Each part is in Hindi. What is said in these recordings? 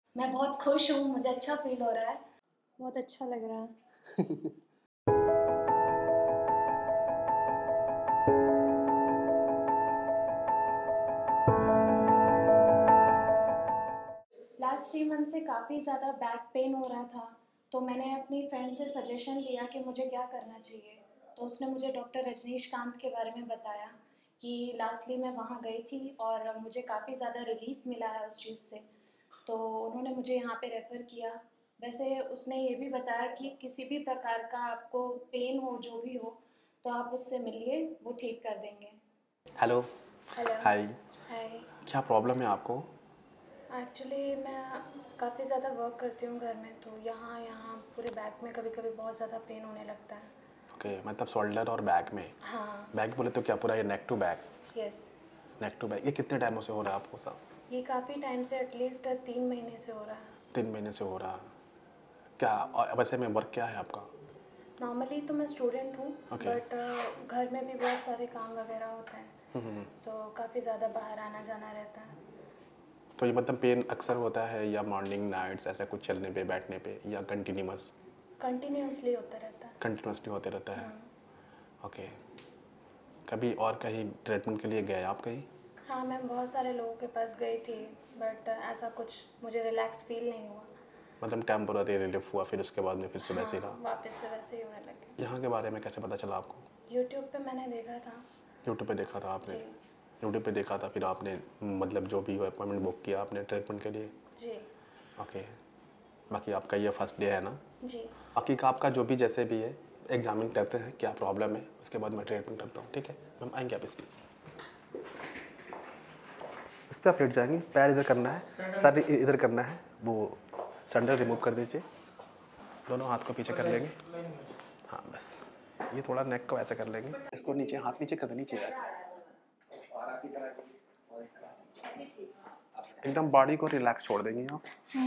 मैं बहुत खुश हूँ, मुझे अच्छा फील हो रहा है। बहुत अच्छा लग रहा है। लास्ट 3 मंथ से काफ़ी ज़्यादा बैक पेन हो रहा था, तो मैंने अपनी फ्रेंड से सजेशन लिया कि मुझे क्या करना चाहिए। तो उसने मुझे डॉक्टर रजनीशकांत के बारे में बताया कि लास्टली मैं वहाँ गई थी और मुझे काफ़ी ज़्यादा रिलीफ मिला है उस चीज़ से। तो उन्होंने मुझे यहाँ पे रेफ़र किया। वैसे उसने ये भी बताया कि किसी भी प्रकार का आपको पेन हो, जो भी हो, तो आप उससे मिलिए, वो ठीक कर देंगे। हेलो। हेलो। हाय। हाय। क्या प्रॉब्लम है आपको? एक्चुअली मैं काफ़ी ज़्यादा वर्क करती हूँ घर में, तो यहाँ यहाँ पूरे बैक में कभी कभी बहुत ज़्यादा पेन होने लगता है। ओके, मतलब शोल्डर और बैक में। हाँ। बैक बोले तो क्या पूरा ये neck to back? Yes. Neck to back, ये कितने टाइमों से हो रहा है आपको सब? ये काफ़ी टाइम से, एटलीस्ट 3 महीने से हो रहा है। 3 महीने से हो रहा है। क्या और वैसे में वर्क क्या है आपका? नॉर्मली तो मैं स्टूडेंट हूँ, ओके। बट घर में भी बहुत सारे काम वगैरह होते हैं, तो काफ़ी ज़्यादा बाहर आना जाना रहता है। तो ये मतलब पेन अक्सर होता है या मॉर्निंग नाइट्स ऐसा कुछ चलने पे बैठने पे या कंटिन्यूस? कंटिन्यूसली होता रहता है। कंटिन्यूसली होते रहता है। ओके। कभी और कहीं ट्रीटमेंट के लिए गए आप कहीं? हाँ, मैं बहुत सारे लोगों के पास गई थी, बट ऐसा कुछ मुझे रिलैक्स फील नहीं हुआ। मतलब टेम्पोररी रिलीफ हुआ फिर उसके बाद में फिर से वैसे ही हाँ, रहा? वापस से वैसे ही होने लगे। यहाँ के बारे में कैसे पता चला आपको? यूट्यूब पे मैंने देखा था। यूट्यूब पे देखा था आपने? जी। यूट्यूब पे देखा था फिर आपने मतलब जो भी हो अपॉइंटमेंट बुक किया आपने ट्रीटमेंट के लिए? जी। ओके। बाकी आपका ये फर्स्ट डे है ना? जी। बाकी का आपका जो भी जैसे भी है एग्जामिन करते हैं क्या प्रॉब्लम है, उसके बाद मैं ट्रीटमेंट करता हूँ, ठीक है मैम? आएंगे आप इस पर आप लेट जाएंगे, पैर इधर करना है, सर इधर करना है, वो सैंडल रिमूव कर दीजिए, दोनों हाथ को पीछे कर लेंगे। हाँ बस, ये थोड़ा नेक को ऐसे कर लेंगे, इसको नीचे, हाथ नीचे कर देनी चाहिए ऐसे। एकदम बॉडी को रिलैक्स छोड़ देंगे आप।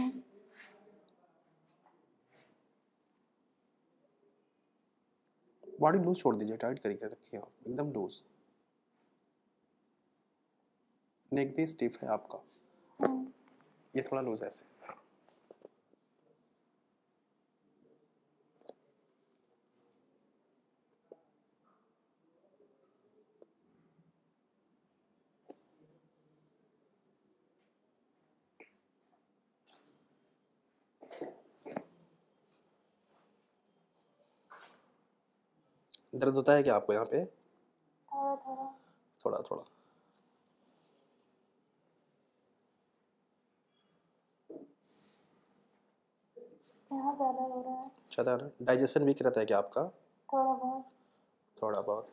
बॉडी लूज छोड़ दीजिए, टाइट करके रखिए आप, एकदम लूज। नेक भी स्टिफ है आपका, ये थोड़ा लूज है ऐसे। दर्द होता है क्या आपको यहाँ पे? थोड़ा थोड़ा। थोड़ा थोड़ा। यहाँ ज़्यादा हो रहा है। ज़्यादा ना, डाइजेशन वीक रहता है क्या आपका? थोड़ा बहुत। थोड़ा बहुत।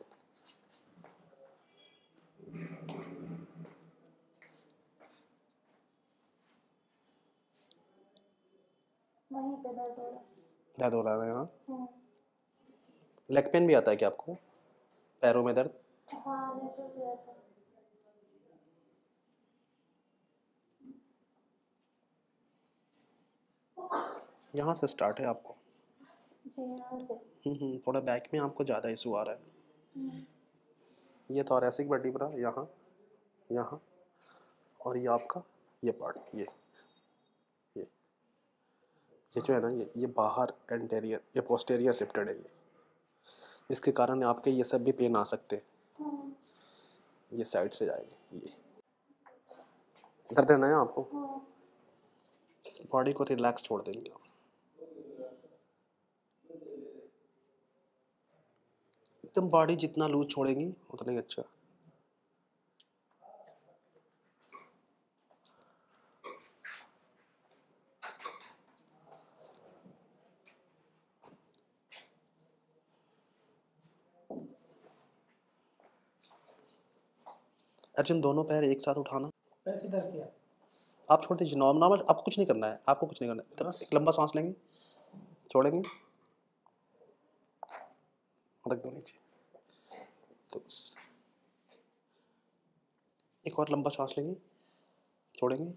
वहीं पे दर्द हो रहा है। दर्द हो रहा है यहाँ? हम्म। लेग पेन भी आता है क्या आपको? पैरों में दर्द? हाँ, जैसे भी रहता है। यहाँ से स्टार्ट है आपको? जी, यहाँ से। थोड़ा बैक में आपको ज़्यादा इशू आ रहा है। ये थोरैसिक वर्टिब्रा यहाँ, यहाँ, और ये आपका ये पार्ट, ये ये जो है ना, ये बाहर एंटेरियर, ये पोस्टेरियर शिफ्टेड है ये, इसके कारण आपके ये सब भी पेन आ सकते हैं। ये साइड से जाएंगे, ये दर्द है ना आपको? बॉडी को रिलैक्स छोड़ देंगे आप। एकदम बॉडी जितना लूज छोड़ेंगी उतना ही अच्छा। अर्जुन, दोनों पैर एक साथ उठाना। पैर सीधा किया। आप छोड़ दीजिए, नॉर्मल नॉर्मल, आपको कुछ नहीं करना है, आपको कुछ नहीं करना है। तब एक लंबा सांस लेंगे, छोड़ेंगे, रख दो नीचे। तो बस एक और लंबा सांस लेंगे, छोड़ेंगे,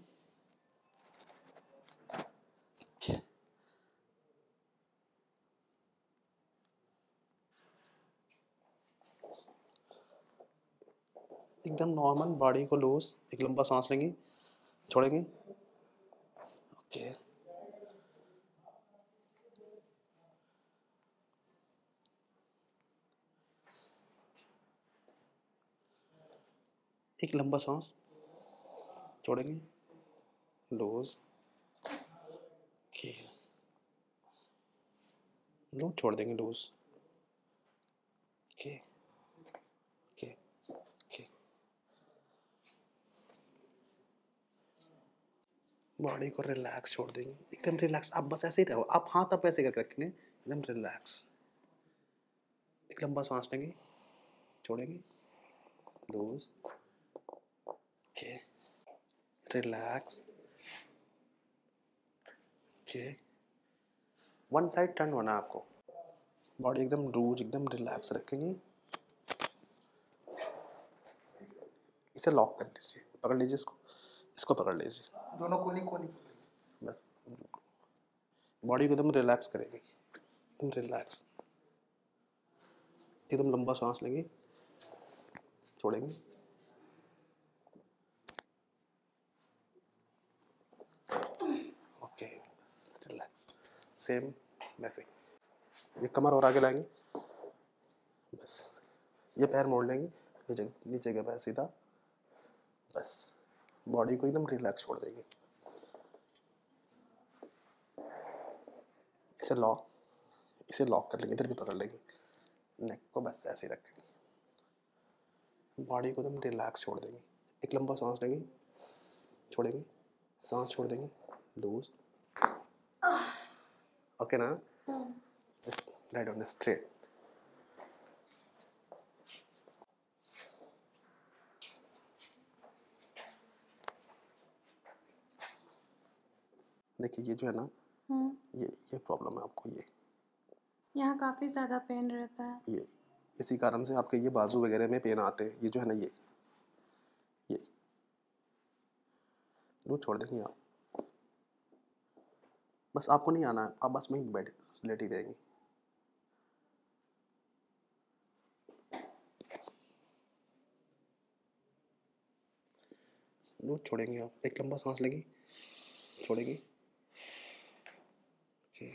एकदम नॉर्मल, बॉडी को लूज, एक लंबा सांस लेंगे, छोड़ेंगे। ओके, एक लंबा सांस छोड़ेंगे, लूज, ओके, लूज छोड़ देंगे, loose, okay okay okay. Body को रिलैक्स छोड़ देंगे, एकदम रिलैक्स। आप बस ऐसे ही रहो, आप हाथ आप ऐसे करके रखेंगे, एकदम रिलैक्स। एक लंबा सांस लेंगे, छोड़ेंगे, loose, okay, relax, okay. One side turn होना है आपको, बॉडी एकदम लूज, एकदम रिलैक्स रखेंगे। इसे लॉक कर लीजिए, पकड़ लीजिए इसको, इसको पकड़ लीजिए, दोनों कोनी कोनी। बस बॉडी को एकदम रिलैक्स करेंगे, एकदम रिलैक्स। एकदम लंबा सांस लेंगे, छोड़ेंगे, ओके, रिलैक्स। सेम वैसे ये कमर और आगे लाएंगे, बस ये पैर मोड़ लेंगे, नीचे नीचे का पैर सीधा, बस बॉडी को एकदम रिलैक्स छोड़ देंगे। इसे लॉक कर लेंगे, इधर भी पकड़ लेंगे, नेक को बस ऐसे ही रखेंगे, बॉडी को एकदम रिलैक्स छोड़ देंगे। एक लंबा सांस लेंगे, छोड़ेंगे, सांस छोड़ देंगे, लूज, ओके ना, राइट ऑन स्ट्रेट। देखिए ये जो है ना, ये प्रॉब्लम है आपको, ये यहाँ काफ़ी ज़्यादा पेन रहता है। ये इसी कारण से आपके ये बाजू वगैरह में पेन आते हैं। ये जो है ना, ये लूज छोड़ देंगे आप, बस आपको नहीं आना है, आप बस वहीं बैठ लेटी रहेंगी। लूज छोड़ेंगे आप, एक लंबा सांस लेंगे, छोड़ेंगे, ओके,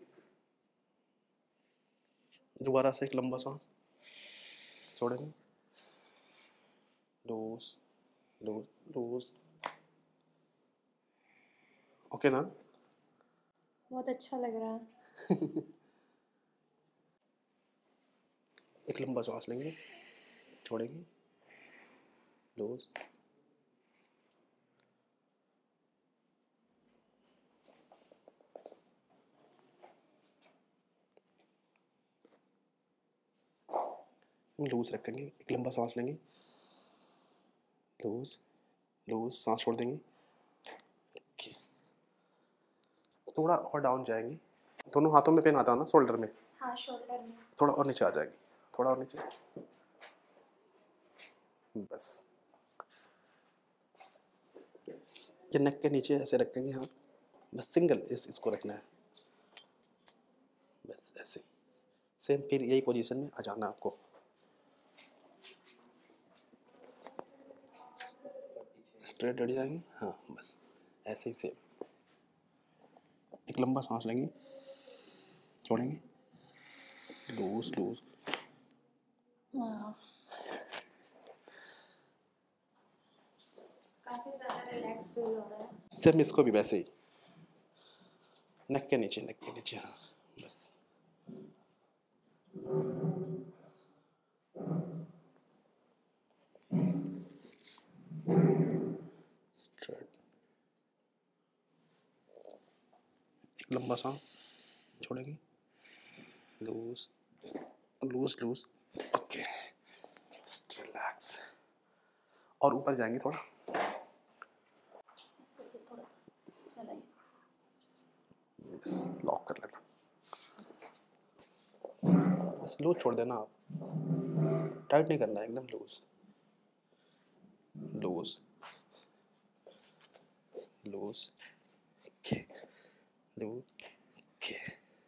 दोबारा से एक लंबा सांस, छोड़ेंगे, लूज लूज लूज, ओके ना। बहुत अच्छा लग रहा है। एक लंबा सांस लेंगे, छोड़ेंगे, लूज, लूज रखेंगे। एक लंबा सांस लेंगे, लूज लूज, सांस छोड़ देंगे, ओके। थोड़ा और डाउन जाएंगे, दोनों हाथों में पेन आता है ना, शोल्डर में, हाँ, शोल्डर में। थोड़ा और नीचे आ जाएंगे, थोड़ा और नीचे, बस ये नेक के नीचे ऐसे रखेंगे हाथ, बस सिंगल इसको रखना है, बस ऐसे सेम। फिर यही पोजीशन में आ जाना आपको, स्ट्रेट बैठ जाएंगे, हाँ बस ऐसे ही सेम। एक लंबा सांस लेंगे, छोड़ेंगे, लूज लूज, काफ़ी ज़्यादा रिलैक्स फील हो रहा है। सेम इसको भी वैसे ही, नेक के नीचे, नेक के नीचे, हाँ बस। स्ट्रेट, एक लंबा सांस, छोड़ेंगे, loose loose loose, okay, relax. और ऊपर जाएंगे थोड़ा, लॉक कर लेना, बस लूज छोड़ देना आप, टाइट नहीं करना, एकदम loose loose loose, okay, loose, okay,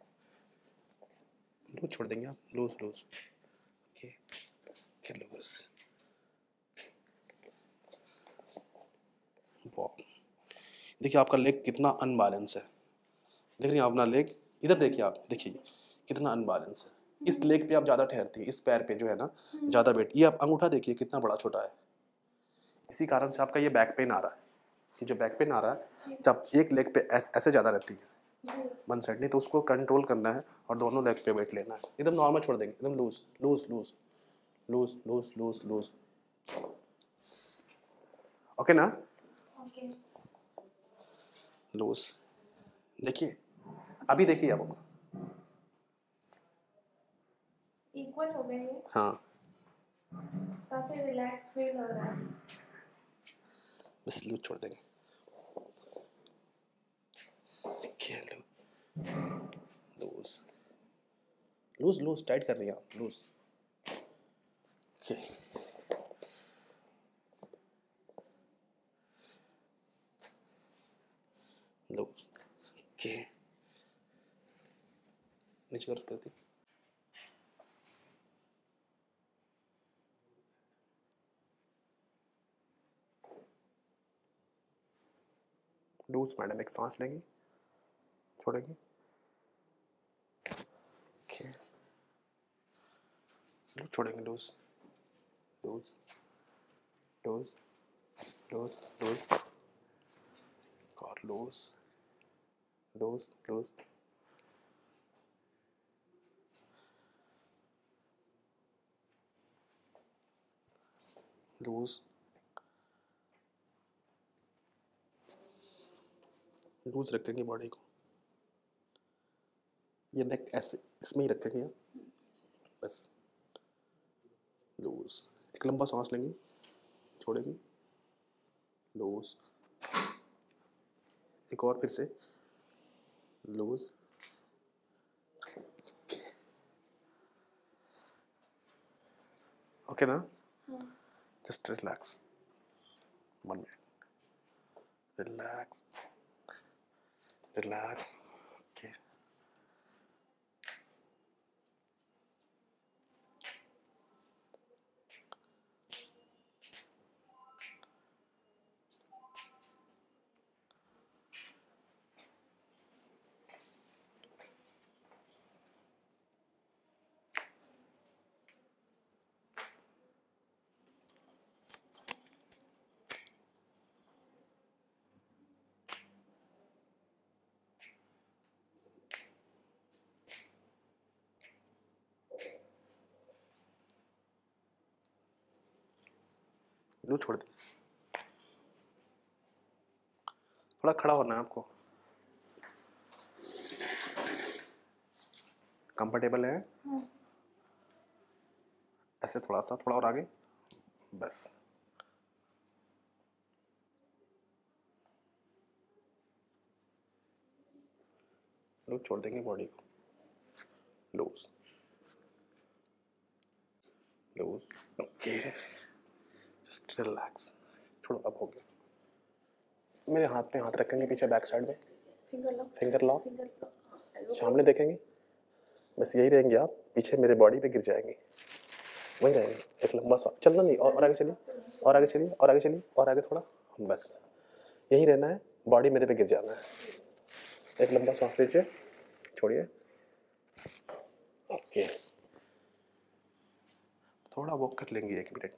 loose छोड़ देंगे आप, loose loose, okay okay, loose. देखिए आपका लेग कितना अनबैलेंस है, देख रही हैं अपना लेग, इधर देखिए आप, देखिए कितना अनबैलेंस है। इस लेग पे आप ज़्यादा ठहरती है, इस पैर पे जो है ना ज़्यादा वेट, ये आप अंगूठा देखिए कितना बड़ा छोटा है, इसी कारण से आपका ये बैक पेन आ रहा है। ये जो बैक पेन आ रहा है, जी जब एक लेग पे ऐसे ज़्यादा रहती है जी वन साइड, नहीं तो उसको कंट्रोल करना है और दोनों लेग पे वेट लेना है। एकदम नॉर्मल छोड़ देंगे, एकदम loose loose loose loose loose loose loose. Okay ना? ओके। लूज। देखिए अभी देखिए आप। इक्वल हो गए ये, हाँ, काफ़ी रिलैक्स फील हो रहा है। बस लूज छोड़ देंगे। देखिए लूज लूज लूज टाइट कर रही हैं आप, लूज। लूज के नीचे कर देती। लूज मैडम, एक सांस लेंगी, छोड़ेंगी। लूज छोड़ेंगे, loose loose loose loose loose और loose loose loose. Loose loose रखेंगे बॉडी को। ये नेक ऐसे इसमें ही रखेंगे बस। लूज, एक लंबा सांस लेंगे, छोड़ेंगे, लूज। एक और फिर से लूज। ओके ना? Just relax, 1 minute. Relax relax. Okay. Loose छोड़ दी। थोड़ा खड़ा होना है आपको। कंफर्टेबल है? ऐसे थोड़ा सा, थोड़ा और आगे, बस। लूज छोड़ देंगे बॉडी को। Loose loose. Okay, just relax. छोड़ो, अब हो गया। मेरे हाथ पे हाथ रखेंगे पीछे बैक साइड में, फिंगर लॉक, सामने देखेंगे, बस यही रहेंगे आप। पीछे मेरे बॉडी पे गिर जाएंगे, वही रहेंगे। एक लंबा सा चलना नहीं, और आगे चलिए, और आगे चलिए, और आगे चलिए, और आगे थोड़ा, बस यही रहना है। बॉडी मेरे पे गिर जाना है। एक लंबा सांस लीजिए, छोड़िए। ओके, थोड़ा वॉक कर लेंगे 1 मिनट।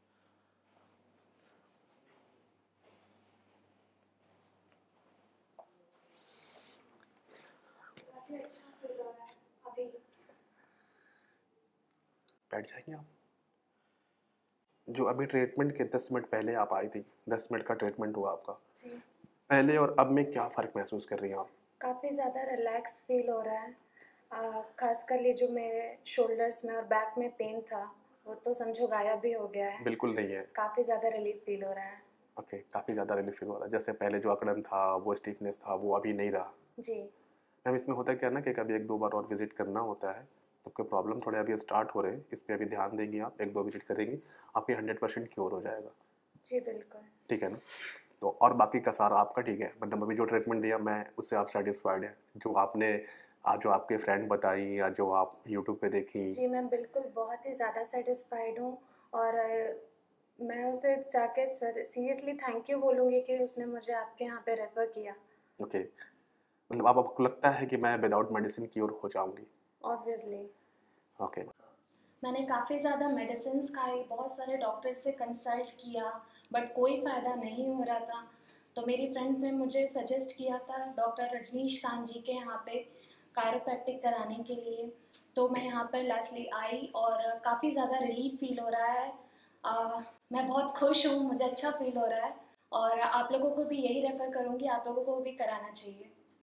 बैठ जाएंगे आप। जो अभी ट्रीटमेंट के 10 मिनट पहले आप आई थी, 10 मिनट का ट्रीटमेंट हुआ आपका, पहले और अब में क्या फ़र्क महसूस कर रही हैं आप? काफ़ी ज़्यादा रिलैक्स फील हो रहा है। खासकर ये जो मेरे शोल्डर्स में और बैक में पेन था, वो तो समझो गायब ही हो गया है। बिल्कुल नहीं है। काफ़ी ज़्यादा रिलीफ फील हो रहा है। ओके, काफ़ी ज़्यादा रिलीफ फील हो रहा है। जैसे पहले जो अकड़न था, वो स्टिफनेस था, वो अभी नहीं रहा। जी मैम इसमें होता क्या है ना कि कभी 1-2 बार और विजिट करना होता है। तो कोई प्रॉब्लम थोड़े अभी स्टार्ट हो रहे हैं, इस पे अभी ध्यान देंगी आप, 1-2 विजिट करेंगी, आपके 100% क्योर हो जाएगा। जी बिल्कुल। ठीक है ना? तो और बाकी का सारा आपका ठीक है, मतलब अभी जो ट्रीटमेंट दिया मैं उससे आप सैटिस्फाइड हैं? जो आपने जो आपके फ्रेंड बताई या जो आप यूट्यूब पे देखी? जी मैं बिल्कुल बहुत ही ज़्यादा सेटिस्फाइड हूँ। और मैं उसे जाके सीरियसली थैंक यू बोलूँगी कि उसने मुझे आपके यहाँ पे रेफ़र किया। ओके, मतलब आपको लगता है कि मैं विदाउट मेडिसिन क्योर हो जाऊँगी? ऑब्वियसली। ओके। मैंने काफ़ी ज़्यादा मेडिसिन्स खाई, बहुत सारे डॉक्टर से कंसल्ट किया, बट कोई फ़ायदा नहीं हो रहा था। तो मेरी फ्रेंड ने मुझे सजेस्ट किया था डॉक्टर रजनीश कांत जी के यहाँ पे कायरोप्रैक्टिक कराने के लिए। तो मैं यहाँ पर लास्टली आई और काफ़ी ज़्यादा रिलीफ फ़ील हो रहा है। मैं बहुत खुश हूँ, मुझे अच्छा फ़ील हो रहा है और आप लोगों को भी यही रेफ़र करूँगी, आप लोगों को भी कराना चाहिए।